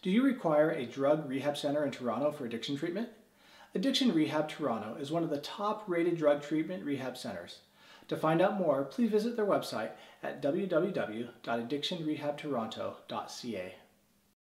Do you require a drug rehab center in Toronto for addiction treatment? Addiction Rehab Toronto is one of the top-rated drug treatment rehab centers. To find out more, please visit their website at www.addictionrehabtoronto.ca.